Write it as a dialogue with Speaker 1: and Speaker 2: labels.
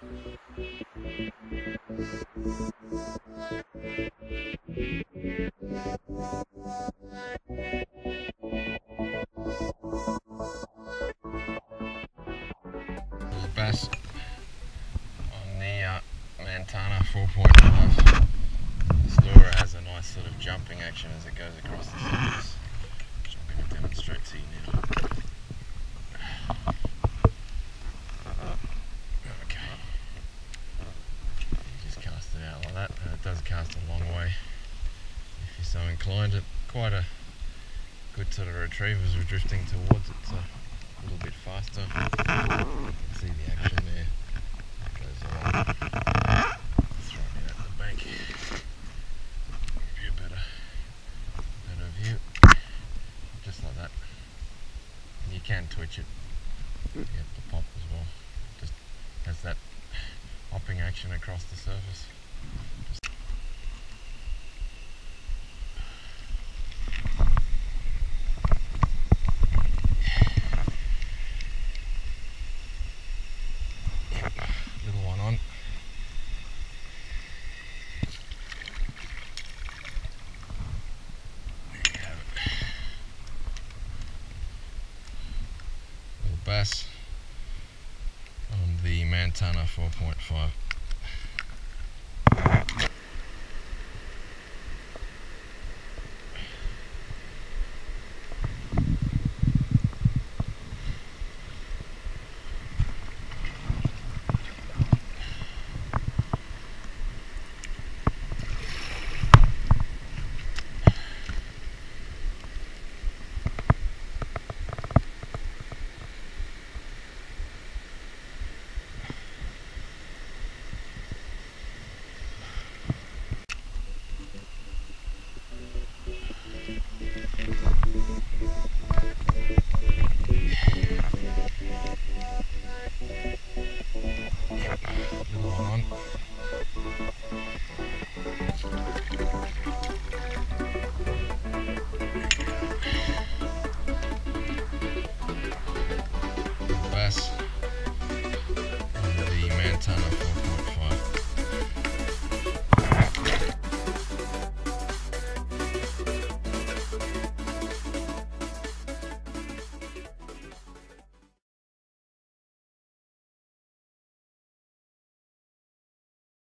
Speaker 1: Bass on the Montana 4.5. The storer has a nice sort of jumping action as it goes across the surface, which I'm going to demonstrate to you now. Okay, you just cast it out like that, and it does cast a long way if you're so inclined. It's quite a good sort of retrieve as we're drifting towards it. So a little bit faster. You can see the action there. It goes along. Throwing it at the bank. Give you a better view. Just like that. And you can twitch it. You get the pop as well. Just has that hopping action across the surface. Bass on the Montana 4.5.